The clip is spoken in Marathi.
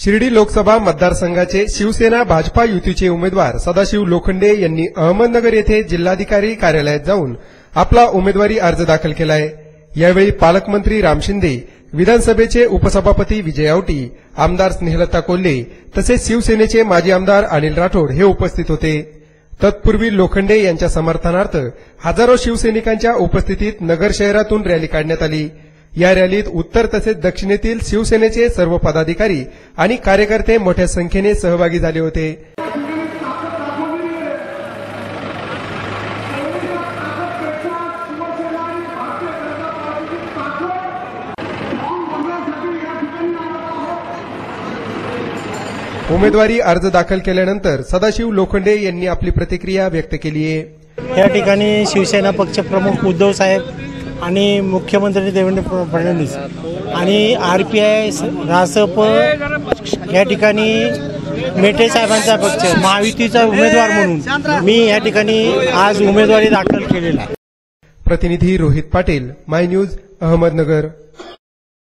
शिर्डी लोकसभा मतदारसंघाचे शिवसेना भाजपा युतीचे उमेदवार सदाशिव लोखंडे यांनी अहमदनगर येथे जिल्हाधिकारी कार्यालयात जाऊन आपला उमेदवारी अर्ज दाखल केलाय। यावेळी पालकमंत्री राम शिंदे, विधानसभेचे उपसभापती विजय आवटी, आमदार स्नेहलता कोल्हे तसेच शिवसेनेचे माजी आमदार अनिल राठोड हे उपस्थित होते। तत्पूर्वी लोखंडे यांच्या समर्थनार्थ हजारो शिवसैनिकांच्या उपस्थितीत नगर शहरातून रॅली काढण्यात आली। या रॅलीत उत्तर तसेच दक्षिणेतील शिवसेनेचे सर्व पदाधिकारी आणि कार्यकर्ते मोठ्या संख्येने सहभागी झाले होते। उमेदवारी अर्ज दाखल केल्यानंतर सदाशिव लोखंडे यांनी आपली प्रतिक्रिया व्यक्त केली आहे। या ठिकाणी शिवसेना पक्षप्रमुख उद्धव साहेब आणि मुख्यमंत्री देवेंद्र फडणवीस आणि आरपीआय रासप या ठिकाणी मेटे साहेबांचा पक्ष महायुतीचा उमेदवार म्हणून मी या ठिकाणी आज उमेदवारी दाखल केलेला आहे। प्रतिनिधी रोहित पाटील, माय न्यूज, अहमदनगर।